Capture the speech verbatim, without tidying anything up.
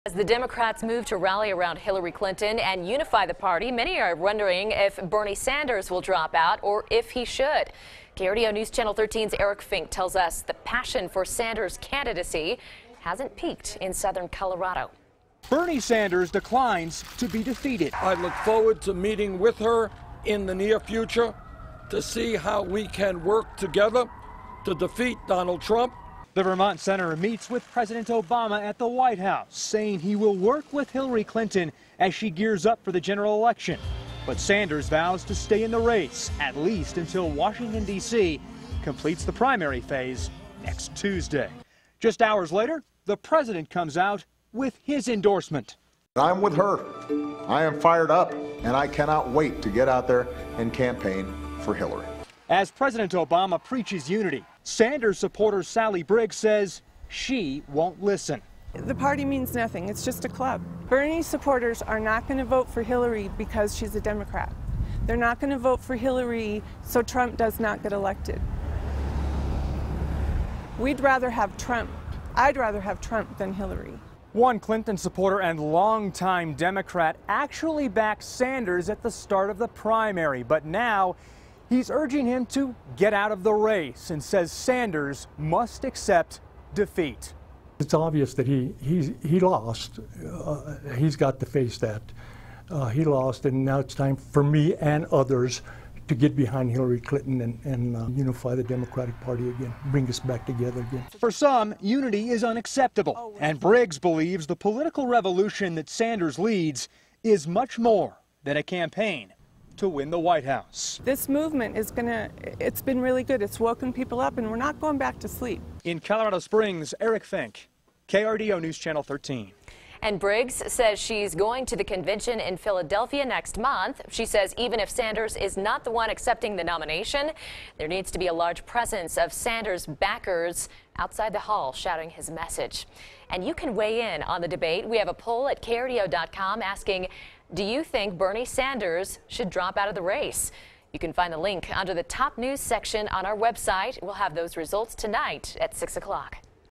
As the Democrats move to rally around Hillary Clinton and unify the party, many are wondering if Bernie Sanders will drop out or if he should. K R D O News Channel thirteen's Eric Fink tells us the passion for Sanders' candidacy hasn't peaked in southern Colorado. Bernie Sanders declines to be defeated. I look forward to meeting with her in the near future to see how we can work together to defeat Donald Trump. The Vermont senator meets with President Obama at the White House, saying he will work with Hillary Clinton as she gears up for the general election. But Sanders vows to stay in the race, at least until Washington, D C completes the primary phase next Tuesday. Just hours later, the president comes out with his endorsement. I'm with her. I am fired up, and I cannot wait to get out there and campaign for Hillary. As President Obama preaches unity, Sanders supporter Sally Briggs says she won't listen. The party means nothing. It's just a club. Bernie supporters are not going to vote for Hillary because she's a Democrat. They're not going to vote for Hillary so Trump does not get elected. We'd rather have Trump. I'd rather have Trump than Hillary. One Clinton supporter and longtime Democrat actually backed Sanders at the start of the primary, but now he's urging him to get out of the race and says Sanders must accept defeat. It's obvious that he he, he lost. Uh, he's got to face that. Uh, he lost, and now it's time for me and others to get behind Hillary Clinton and, and uh, unify the Democratic Party again, bring us back together again. For some, unity is unacceptable, and Briggs believes the political revolution that Sanders leads is much more than a campaign to win the White House. This movement is gonna, it's been really good. It's woken people up, and we're not going back to sleep. In Colorado Springs, Eric Fink, K R D O News Channel thirteen. And Briggs says she's going to the convention in Philadelphia next month. She says even if Sanders is not the one accepting the nomination, there needs to be a large presence of Sanders backers outside the hall shouting his message. And you can weigh in on the debate. We have a poll at K R D O dot com asking, do you think Bernie Sanders should drop out of the race? You can find the link under the top news section on our website. We'll have those results tonight at six o'clock.